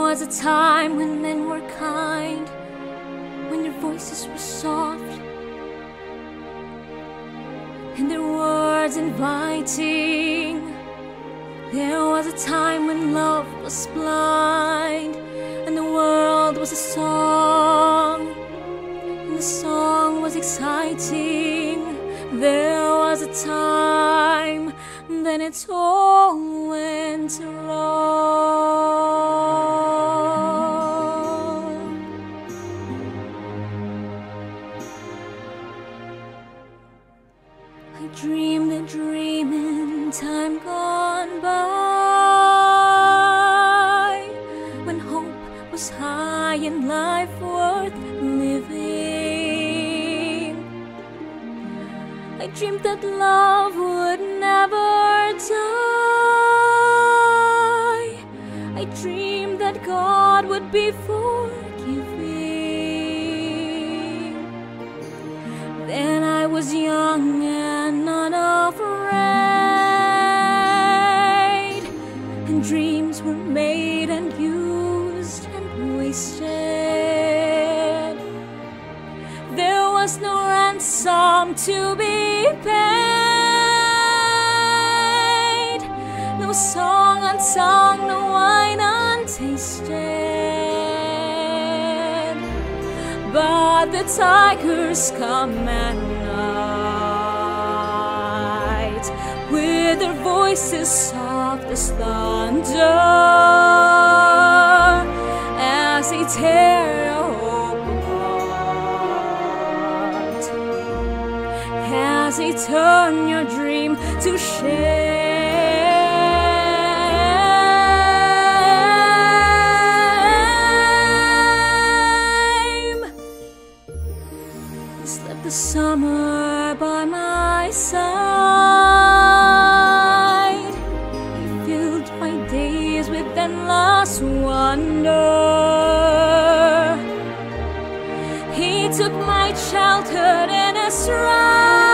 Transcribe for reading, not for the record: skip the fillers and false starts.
was a time when men were kind, when their voices were soft and their words inviting. There was a time when love was blind and the world was a song, and the song was exciting. There was a time, then it all went wrong. I dreamed a dream in time gone by, when hope was high and life worth living. I dreamed that love would never die. I dreamed that God would be forgiving. Then I was young and not afraid, and dreams were made and used and wasted. There was no ransom to be paid, no song unsung, no wine untasted. But the tigers come at night, with their voices soft as thunder, as they tear your hope apart, as they turn your dream to shame. Slept the summer by my side. He filled my days with endless wonder. He took my childhood in his stride.